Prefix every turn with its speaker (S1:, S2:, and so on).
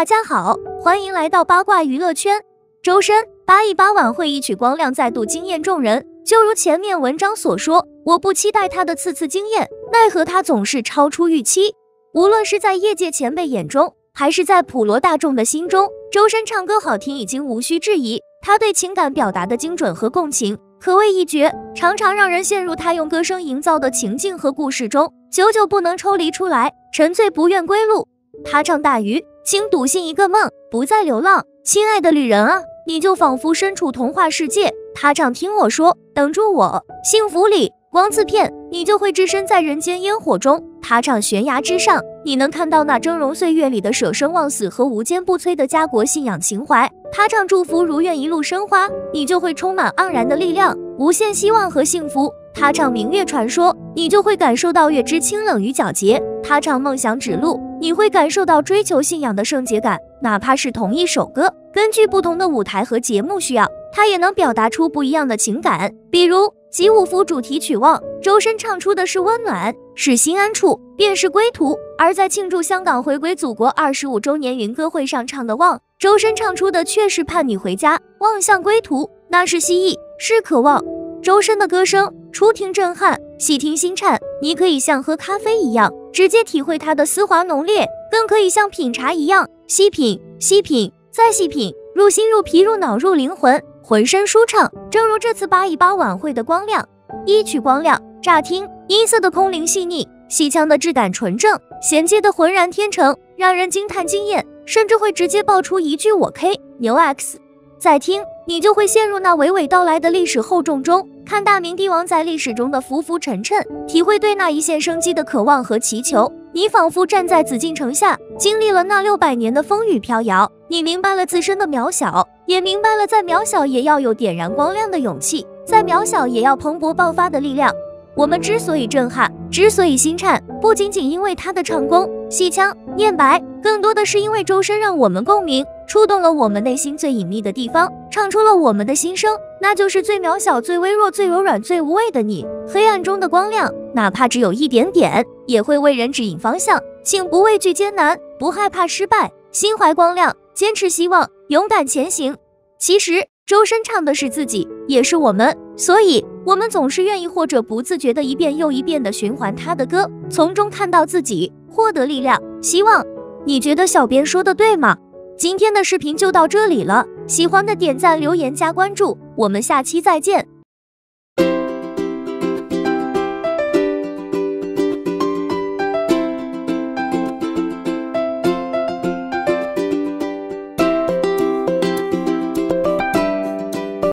S1: 大家好，欢迎来到八卦娱乐圈。周深818晚会一曲光亮再度惊艳众人，就如前面文章所说，我不期待他的次次惊艳，奈何他总是超出预期。无论是在业界前辈眼中，还是在普罗大众的心中，周深唱歌好听已经无需质疑，他对情感表达的精准和共情可谓一绝，常常让人陷入他用歌声营造的情境和故事中，久久不能抽离出来，沉醉不愿归路。他唱大鱼，请笃信一个梦，不再流浪，亲爱的旅人啊，你就仿佛身处童话世界。他唱听我说，等住我，幸福里光自片，你就会置身在人间烟火中。他唱悬崖之上，你能看到那峥嵘岁月里的舍生忘死和无坚不摧的家国信仰情怀。他唱祝福如愿一路生花，你就会充满盎然的力量，无限希望和幸福。他唱明月传说，你就会感受到月之清冷与皎洁。他唱梦想指路，你会感受到追求信仰的圣洁感。哪怕是同一首歌，根据不同的舞台和节目需要，他也能表达出不一样的情感。比如集五福主题曲《望》，周深唱出的是温暖，是心安处，便是归途；而在庆祝香港回归祖国25周年云歌会上唱的《望》，周深唱出的却是盼你回家，望向归途，那是希冀，是渴望。周深的歌声初听震撼，细听心颤，你可以像喝咖啡一样直接体会它的丝滑浓烈，更可以像品茶一样细品细品再细品，入心入脾入脑入灵魂，浑身舒畅。正如这次818晚会的光亮，一曲光亮，乍听音色的空灵细腻，戏腔的质感纯正，衔接的浑然天成，让人惊叹惊艳，甚至会直接爆出一句我 K 牛 X。 再听你就会陷入那娓娓道来的历史厚重中，看大明帝王在历史中的浮浮沉沉，体会对那一线生机的渴望和祈求。你仿佛站在紫禁城下，经历了那600年的风雨飘摇，你明白了自身的渺小，也明白了在渺小也要有点燃光亮的勇气，在渺小也要蓬勃爆发的力量。我们之所以震撼，之所以心颤，不仅仅因为他的唱功、戏腔、念白，更多的是因为周深让我们共鸣，触动了我们内心最隐秘的地方，唱出了我们的心声，那就是最渺小、最微弱、最柔软、最无畏的你。黑暗中的光亮，哪怕只有一点点，也会为人指引方向。请不畏惧艰难，不害怕失败，心怀光亮，坚持希望，勇敢前行。其实周深唱的是自己，也是我们，所以我们总是愿意或者不自觉的一遍又一遍的循环他的歌，从中看到自己，获得力量、希望。你觉得小编说的对吗？今天的视频就到这里了，喜欢的点赞、留言、加关注，我们下期再见。